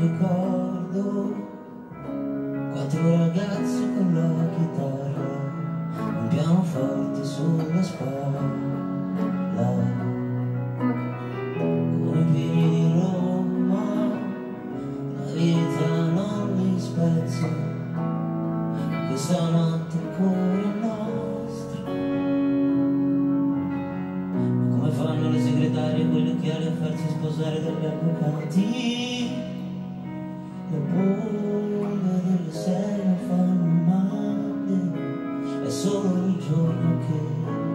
ricordo quattro ragazzi con la chitarra, un pianoforte sulla spalla, come i piedi di Roma, la vita non li spezza, questa notte ancora nostra. Ma come fanno le segretarie, quelle chiare, a farsi sposare dagli avvocati? Le bombe delle 6 non fanno male, è solo il giorno che